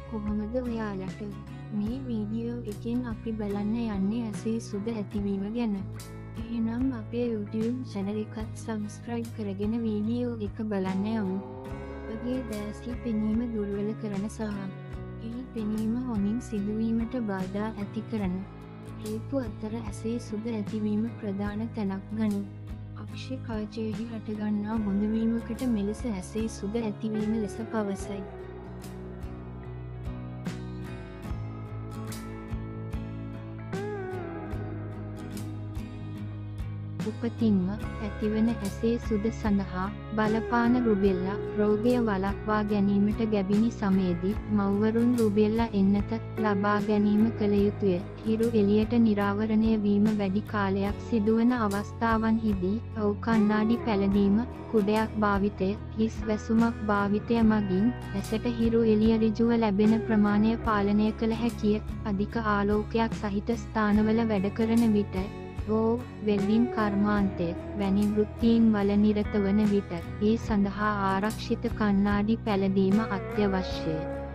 කොහොමද ඔයාලට මේ වීඩියෝ එකෙන් අපි බලන්න යන්නේ ඇසේ සුද ඇතිවීම ගැන. එහෙනම් අපේ YouTube channel එකත් subscribe කරගෙන වීඩියෝ එක බලන්න යමු. ඔබගේ දැසි පෙනීම දුර්වල කරන සහ ඒ පෙනීම හොමින් සිදුවීමට බාධා ඇති කරන හේතු අතර ඇසේ සුද ඇතිවීම ප්‍රධාන තැනක් ගනී. අක්ෂි කාචයෙහි හටගන්නා බොඳවීමකට මෙලෙස ඇසේ සුද ඇතිවීම ලෙස පවසයි. උපතින්ම ඇතිවන ඇසේ සුද සඳහා බලපාන රුබෙල්ලා රෝගය වළක්වා ගැනීමට ගැබිණි සමයේදී මව්වරුන් රුබෙල්ලා එන්නත ලබා ගැනීම කළ යුතුය. හිරු එළියට නිරාවරණය වීම වැඩි කාලයක් සිදුවන අවස්ථාවන්හිදී ඔව් කණ්ණාඩි පැළඳීම, කුඩයක් භාවිතය, හිස් වැසුමක් භාවිතය මගින් ඇසට හිරු එළිය ඍජුව ලැබෙන ප්‍රමාණය පාලනය කළ හැකිය. අධික ආලෝකයක් සහිත ස්ථානවල වැඩ කරන විට වෙල්ඩින් කර්මාන්තය වැනි වෘත්තීන් වල නිරත වන විට ඒ සඳහා ආරක්ෂිත කණ්ණාඩි පැළඳීම අත්‍යවශ්‍යය.